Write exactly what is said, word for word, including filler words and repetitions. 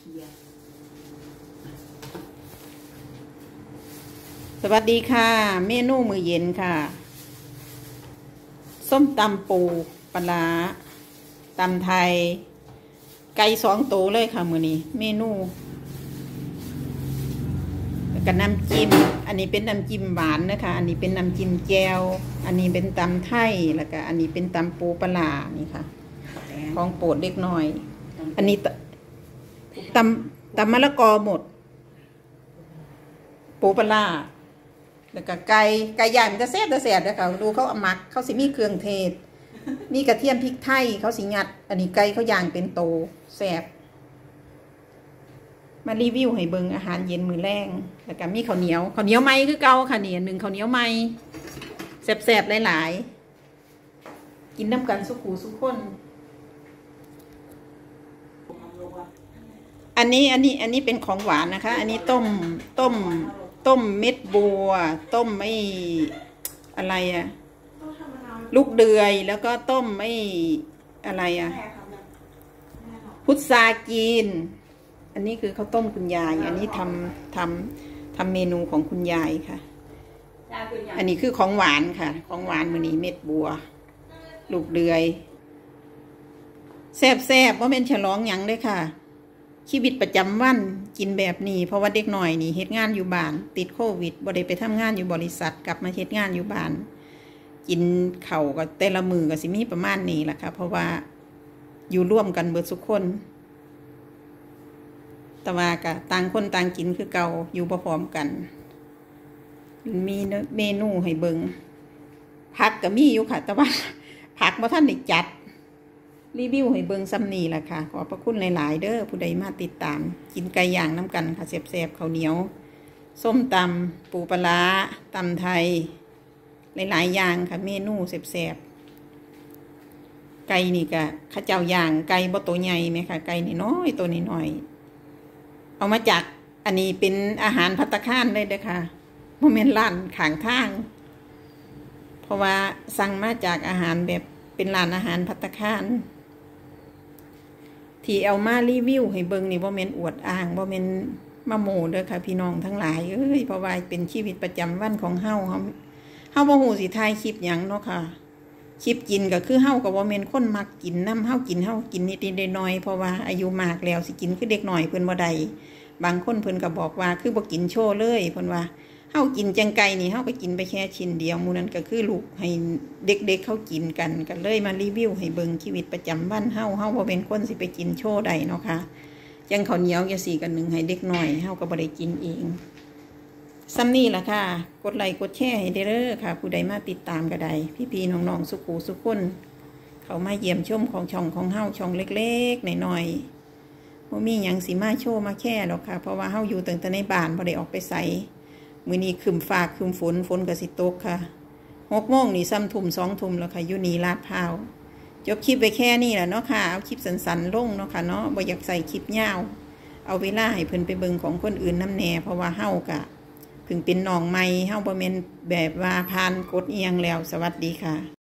สวัสดีค่ะเมนูมื้อเย็นค่ะส้มตำปูปลาตำไทยไก่สองตัวเลยค่ะมื้อนี้เมนูแล้วก็น้ำจิ้มอันนี้เป็นน้ำจิ้มหวานนะคะอันนี้เป็นน้ำจิ้มแจ่วอันนี้เป็นตำไทยแล้วก็อันนี้เป็นตำปูปลานี่ค่ะของโปรดเล็กน้อยอันนี้ตำตำมะละกอหมดปูปลาแล้วก็ไก่ไก่ย่างมันจะแซ่บจะแซ่บเลยค่ะดูเขาเอาหมักเขาสิมีเครื่องเทศมีกระเทียมพริกไทยเขาสิงัดอันนี้ไก่เขาย่างเป็นโตแซ่บมารีวิวให้เบิ่งอาหารเย็นมื้อแรงแล้วก็มีข้าวเหนียวข้าวเหนียวไหมคือเก่าค่ะนี่หนึ่งข้าวเหนียวไหมแซ่บๆหลายๆกินน้ำกันสุขูสุขคนอันนี้อันนี้อันนี้เป็นของหวานนะคะอันนี้ต้มต้มต้มเม็ดบัวต้มไม่อะไรอะลูกเดือยแล้วก็ต้มไม่อะไรอะพุทราจีนอันนี้คือข้าวต้มคุณยายอันนี้ทำทำทำเมนูของคุณยายค่ะอันนี้คือของหวานค่ะของหวานมื้อนี้เม็ดบัวลูกเดือยแซ่บแซ่บว่าเป็นฉลองหยังเลยค่ะชีวิตประจำวันกินแบบนี้เพราะว่าเด็กหน่อยนี่เฮ็ดงานอยู่บ้านติดโควิดบ่ได้ไปทำงานอยู่บริษัทกลับมาเฮ็ดงานอยู่บ้านกินเข่าก็แต่ละมือก็สิมีประมาณนี้แหละค่ะเพราะว่าอยู่ร่วมกันเบิดทุกคนแต่ว่าก็ต่างคนต่างกินคือเก่าอยู่พร้อมกันมีเมนูให้เบิ่งผักก็มีอยู่ค่ะแต่ว่าผักบ่ทันได้จัดรีวิวให้เบิ่งซ้ำนี่แหละค่ะขอบพระคุณหลายๆเด้อผู้ใดมาติดตามกินไก่ย่างน้ำกันค่ะแซ่บๆข้าวเหนียวส้มตำปูปลาตำไทยหลายๆอย่างค่ะเมนูแซ่บๆไก่นี่ก็ข้าเจ้าย่างไก่บ่ตัวใหญ่ไหมค่ะไก่นี่น้อยตัวนี้น้อยเอามาจากอันนี้เป็นอาหารภัตตาคารเลยเด้อค่ะโมเมนต์ร้านข้างทางเพราะว่าสั่งมาจากอาหารแบบเป็นร้านอาหารภัตตาคารที่เอามารีวิวให้เบิ่งนี่บ่แม่นอวดอ้างบ่แม่นมาโม้เด้อค่ะพี่น้องทั้งหลายเอ้ยเพราะว่าเป็นชีวิตประจำวันของเฮาเฮาเฮาบ่ฮู้สิถ่ายคลิปหยังเนาะค่ะคลิปกินก็คือเฮาก็บ่แม่นคนมักกินนำเฮากินเฮากินนิดๆหน่อยๆเพราะว่าอายุมากแล้วสิกินคือเด็กน้อยเพิ่นบ่ได้บางคนเพิ่นก็บอกว่าคือบ่กินโชว์เลยเพิ่นว่าเฮากินจังไก่นี่เฮาก็กินไปแค่ชิ้นเดียวหมู่นั้นก็คือลูกให้เด็กๆเขากินกันก็เลยมารีวิวให้เบิ่งชีวิตประจำวันเฮาเฮาบ่เป็นคนสิไปกินโชว์ใดเนาะค่ะจังข้าวเหนียวจังซี่ก็นึ่งให้เด็กน้อยเฮาก็บ่ได้กินเองซ้ำนี่ล่ะค่ะกดไลค์กดแชร์ให้เด้อค่ะผู้ใดมาติดตามก็ได้พี่ๆน้องๆสุขุสุขคนเขามาเยี่ยมชมของช่องของเฮาช่องเล็กๆน้อยๆบ่มีหยังสิมาโชว์มาแค่หรอกค่ะเพราะว่าเฮาอยู่ตั้งแต่ในบ้านบ่ได้ออกไปไสมื้อนี้ครึ้มฟ้าครึ้มฝนฝนก็สิตกค่ะหกโมงนี่ซ้ำทุ่มสองทุ่มแล้วค่ะอยู่นี่ลาดพร้าวจบคลิปไปแค่นี้แหละเนาะค่ะเอาคลิปสั้นๆลงเนาะค่ะเนาะบ่อยากใส่คลิปยาวเอาเวลาให้เพิ่นไปเบิ่งของคนอื่นนำแน่เพราะว่าเฮากะเพิ่งเป็นน้องใหม่เฮาบ่แม่นแบบว่าผ่านกฎอีหยังแล้วสวัสดีค่ะ